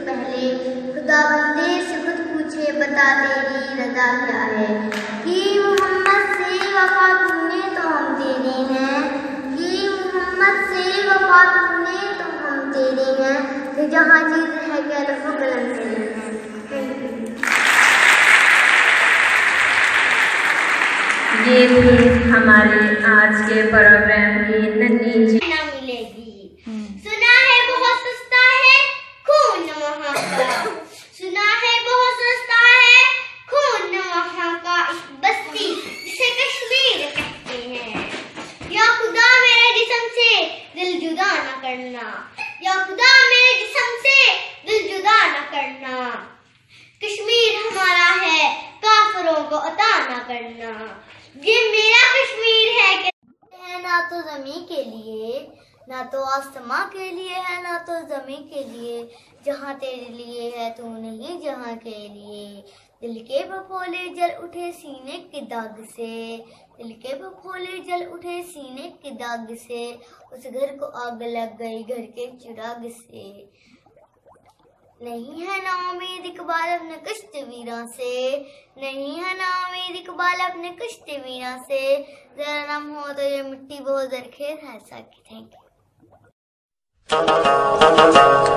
पहले खुदा बंदे से खुद पूछे, बता तेरी रजा क्या है। कि मोहम्मद से वफा तुमने तो हम तेरे हैं, कि मोहम्मद से वफा तुमने तो हम तेरे हैं, तो जहाँ चीज है क्या लफ्ज़ कलम से नहीं है। ये थी हमारे आज के प्रोग्राम की नन्ही ना मिलेगी। सुना है बहुत सस्ता है खून वहाँ का, सुना है बहुत सस्ता है खून वहाँ का, इस बस्ती जिसे कश्मीर कहते हैं। या खुदा मेरे जिस्म से दिल जुदा न करना, या खुदा मेरे जिस्म से दिल जुदा न करना। कश्मीर हमारा है काफिरों को अता न करना। ये मेरा कश्मीर है ना तो ज़मीं के लिए, ना तो आसमां के लिए है, ना तो ज़मीं के लिए। जहाँ तेरे लिए है तू नहीं जहाँ के लिए। दिल के बफोले जल उठे सीने की दाग से, दिल के बफोले जल उठे सीने की दाग से। उस घर को आग लग गई घर के चिराग से। नहीं है ना उम्मीद इकबाल अपने कश्त वीरा से, नहीं है ना उम्मीद इकबाल अपने कश्त वीरा से। जरा नम हो तो ये मिट्टी बहुत जरखेज है। Thank you.